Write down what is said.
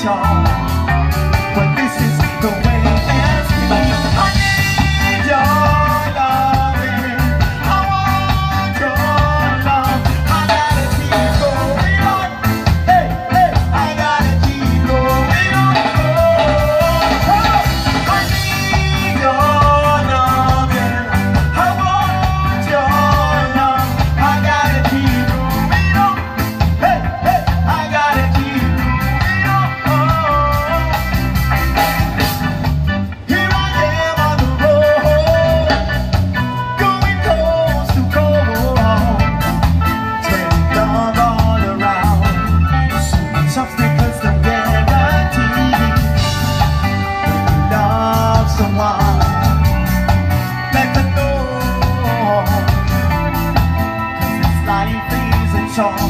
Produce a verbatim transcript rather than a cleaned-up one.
charm, but this is the way it's been. I need your loving, I want your love. I gotta keep going on. Hey, hey, I gotta keep going on. Oh, I need your loving, I want your love. I gotta keep going on. Hey, hey, I gotta keep going on. Here I am on the road, going coast to coast, turning love all around. Some stickers don't guarantee when you love someone. Let them know, 'cause this life is a choice.